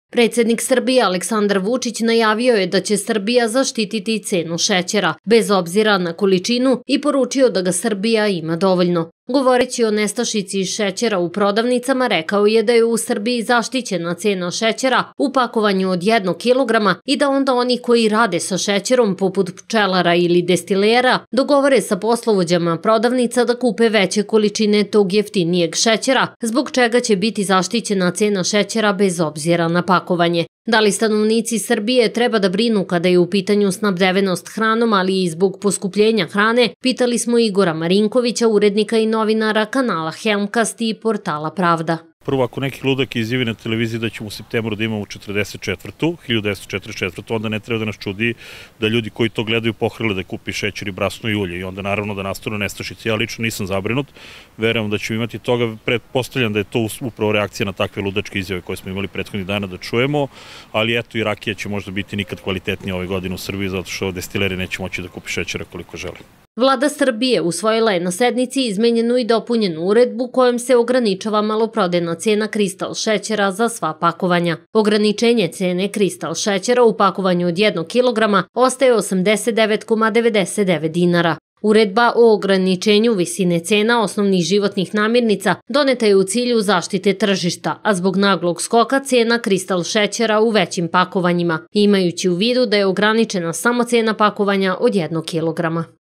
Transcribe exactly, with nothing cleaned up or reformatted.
Predsednik Srbije Aleksandar Vučić najavio je da će Srbija zaštititi cenu šećera, bez obzira na količinu, i poručio da ga Srbija ima dovoljno. Govoreći o nestašici šećera u prodavnicama, rekao je da je u Srbiji zaštićena cena šećera u pakovanju od jednog kilograma i da onda oni koji rade sa šećerom, poput pčelara ili destilera, dogovore sa poslovođama prodavnica da kupe veće količine tog jeftinijeg šećera, zbog čega će biti zaštićena cena šećera bez obzira na pakovanje. Da li stanovnici Srbije treba da brinu kada je u pitanju snabdevenost hranom, ali i zbog poskupljenja hrane, pitali smo Igora Marinkovića, urednika i novinara kanala Helmcast i portala Pravda. Prvo, ako neki ludak izjavi na televiziji da ćemo u septembru da imamo četrdeset četvrtu, hiljadu devetsto četrdeset četvrtu, onda ne treba da nas čudi da ljudi koji to gledaju pohrle da kupi šećer i brasno i ulje i onda naravno da nastanu nestašice. Ja lično nisam zabrinut, verujem da ćemo imati toga, pretpostavljam da je to upravo reakcija na takve ludačke izjave koje smo imali prethodnih dana da čujemo, ali eto i rakija će možda biti nikad kvalitetnija ove godine u Srbiji zato što destileri neće moći da kupi šećera koliko žele. Vlada Srbije usvojila je na sednici izmenjenu i dopunjenu uredbu kojom se ograničava maloprodajna cena kristal šećera za sva pakovanja. Ograničenje cene kristal šećera u pakovanju od jednog kilograma ostaje osamdeset devet zarez devedeset devet dinara. Uredba o ograničenju visine cena osnovnih životnih namirnica doneta je u cilju zaštite tržišta, a zbog naglog skoka cena kristal šećera u većim pakovanjima, imajući u vidu da je ograničena samo cena pakovanja od jednog kilograma.